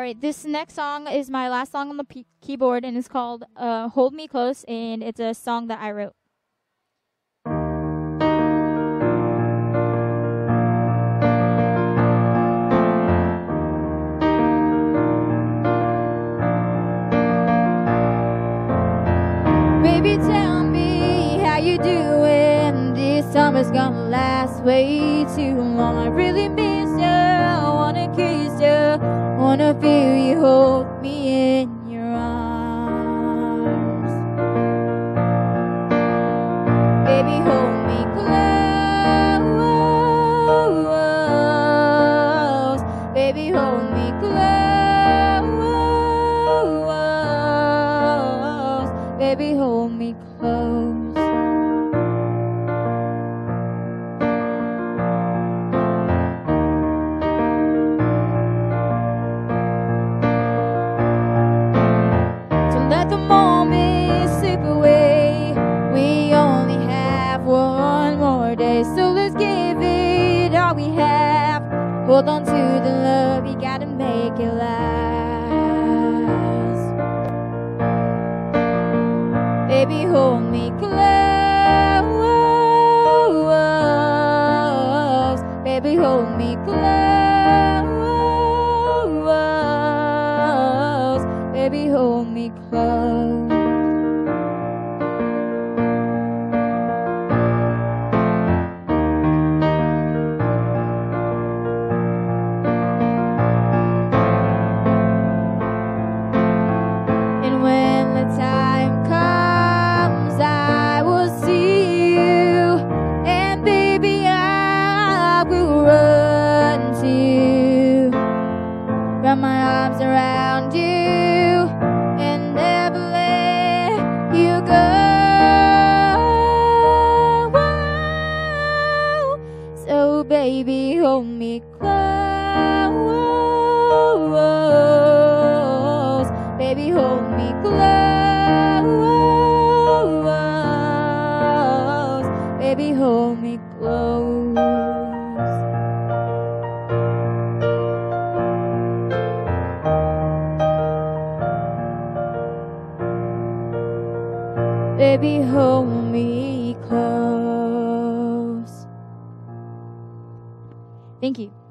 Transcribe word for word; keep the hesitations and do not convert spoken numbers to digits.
right, this next song is my last song on the p- keyboard, and it's called uh, Hold Me Close, and it's a song that I wrote. Baby, tell me how you doing. This summer's gonna last way too long. I really miss you, I wanna kiss you, wanna feel you hold me in your arms. Baby, hold me close. Baby, hold me close. Baby, hold me close. Let the moment slip away. We only have one more day, so let's give it all we have. Hold on to the love, you gotta make it last. Baby, hold me close. Baby, hold me close. Baby, hold me close. And when the time comes, I will see you, and baby, I will run to you, wrap my arms around you, baby, hold me close. Baby, hold me close. Baby, hold me close. Baby, hold me close. Thank you.